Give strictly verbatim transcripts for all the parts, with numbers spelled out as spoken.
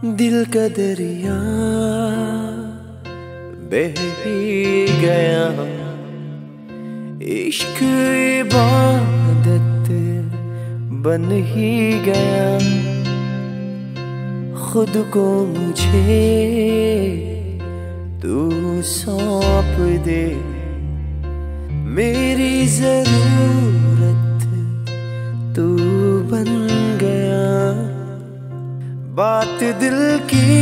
दिल का दरिया बह ही गया, इश्क इबादत बन ही गया। खुद को मुझे तू सौंप दे, मेरी जरूरत तू बन गया। बात दिल की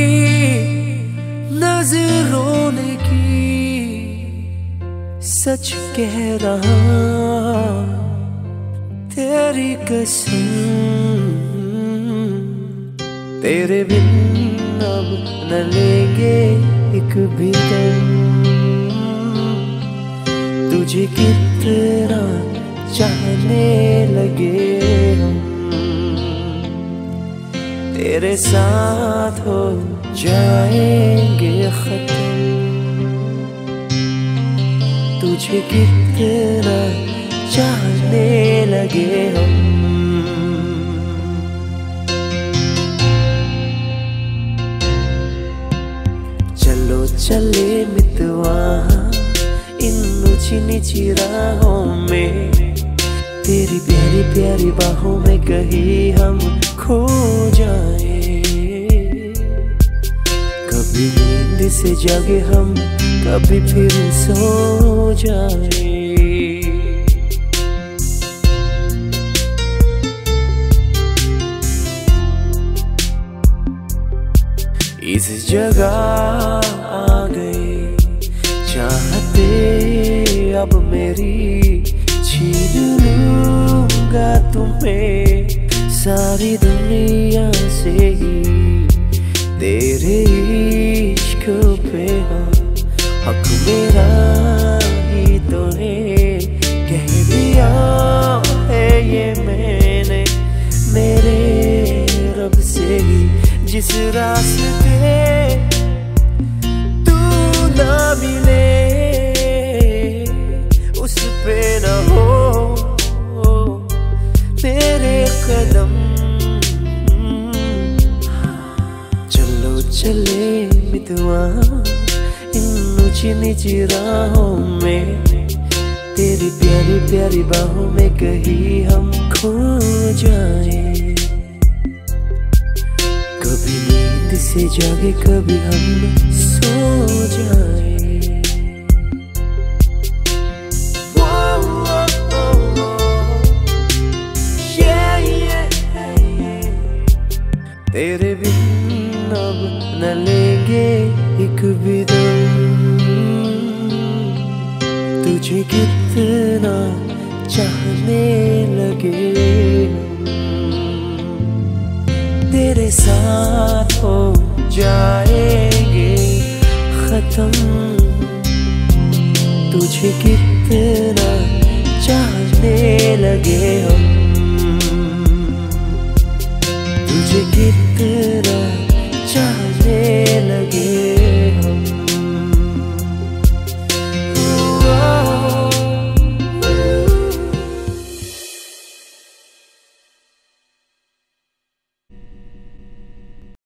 नजरों ने की, सच कह रहा तेरी कसम। तेरे बिन अब न लेंगे एक भी दम, तुझे कितना चाहने लगे हम। तेरे साथ हो जाएंगे खत्म, तुझे कितना चाहने लगे हम। चलो चले मितवा इन ऊंची नीची राहों में, तेरी प्यारी प्यारी बाहों में कहीं हम खो जाए। कभी नींद से जागे हम, कभी फिर सो जाए। इस जगह आ गए चाहते अब मेरी, छीन लूंगा तुम्हें सारी दुनिया से ही। तेरे इश्क पे हक मेरा ही तो है, कह दिया है ये मैंने मेरे रब से ही। जिस रास्ते तू ना मिले उस पे न हो तेरे कदम। चलो चले मितवा इन ऊंची नीची राहों में, तेरी प्यारी प्यारी बाहों में कहीं हम खो जाए। कभी नींद से जागे, कभी हम सो जाए। तेरे बिन अब न लेंगे एक भी दम, तुझे कितना चाहने लगे। तेरे साथ हो जाएंगे खत्म, तुझे कितना चाहने लगे हम।